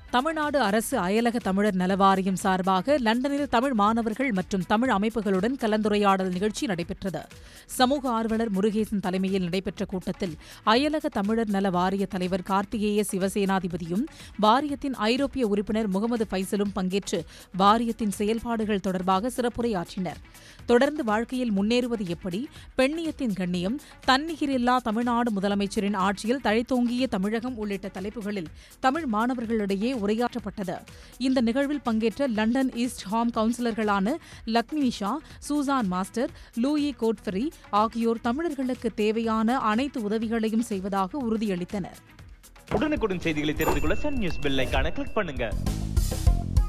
தமிழ்நாடு அரசு அயலக தமிழர் நலவாரியம் சார்பாக லண்டனில் தமிழ் மாணவர்கள் மற்றும் தமிழ் அமைப்புகளுடன் கலந்துரையாடல் நிகழ்ச்சி நடைபெற்றது. சமூக ஆர்வலர் முருகேசன் தலைமையில் நடைபெற்ற கூட்டத்தில் அயலக தமிழர் நல வாரிய தலைவர் கார்த்திகேய சிவசேனாதிபதியும் வாரியத்தின் ஐரோப்பிய உறுப்பினர் முகமது ஃபைசலும் பங்கேற்று வாரியத்தின் செயல்பாடுகள் தொடர்பாக சிறப்புரையாற்றினர். தொடர்ந்து வாழ்க்கையில் முன்னேறுவது எப்படி, பெண்ணியத்தின் கண்ணியம், தன்னிகரில்லா தமிழ்நாடு முதலமைச்சரின் ஆட்சியில் தழைத்தோங்கிய தமிழகம் உள்ளிட்ட தலைப்புகளில் தமிழ் மாணவர்களிடையே உரையாற்றப்பட்டது. இந்த நிகழ்வில் பங்கேற்ற லண்டன் ஈஸ்ட் ஹாம் கவுன்சிலர்களான Lakshmi Shah, Susan Master, Louie Godfrey ஆகியோர் தமிழர்களுக்கு தேவையான அனைத்து உதவிகளையும் செய்வதாக உறுதியளித்தனர். உடனுக்குடன் செய்திகளை தெரிந்து கொள்ள சன் நியூஸ் பெல் ஐகானை கிளிக் பண்ணுங்க.